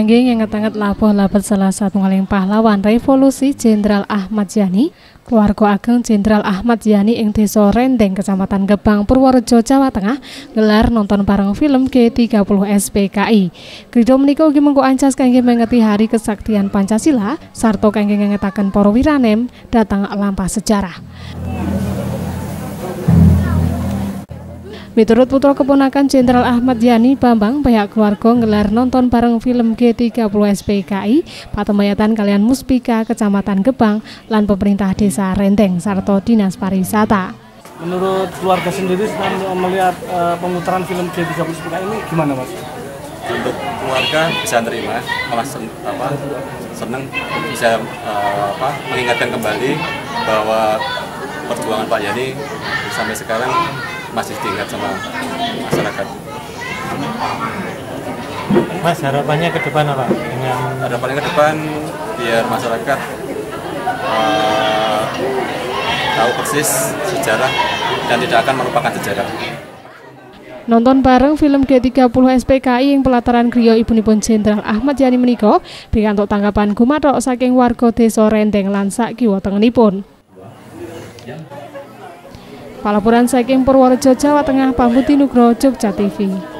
Kangge ngenget-ngenget labuh-labet salah satunggaling pahlawan revolusi Jenderal Ahmad Yani, keluarga ageng Jenderal Ahmad Yani ing Desa Rendeng, Kecamatan Gebang, Purworejo, Jawa Tengah, gelar nonton bareng film G30 SPKI. Krida menika ugi mengko ancas kangge mengeti hari kesaktian Pancasila sarta kangge ngengetaken para wiranem datang lampah sejarah. Miturut putra keponakan Jenderal Ahmad Yani, Bambang, pihak keluarga ngelar nonton bareng film G30 SPKI patembayatan kalian Muspika Kecamatan Gebang lan pemerintah Desa Rendeng sarta Dinas Pariwisata. Menurut keluarga sendiri setelah melihat pemutaran film G30 SPKI ini gimana, Mas? Untuk keluarga bisa nerima, malah senang bisa mengingatkan kembali bahwa perjuangan Pak Yani sampai sekarang masih diingat sama masyarakat. Mas, harapannya ke depan apa? Harapannya ke depan biar masyarakat tahu persis sejarah dan tidak akan melupakan sejarah. Nonton bareng film G30 SPKI yang pelataran griya ibunipun Jenderal Ahmad Yani menika pikantuk tanggapan gumathok saking warga Desa Rendeng lan sak kiwa tengenipun. Palapuran saking Purworejo, Jawa Tengah, Pambuti Nugroho, Jogja TV.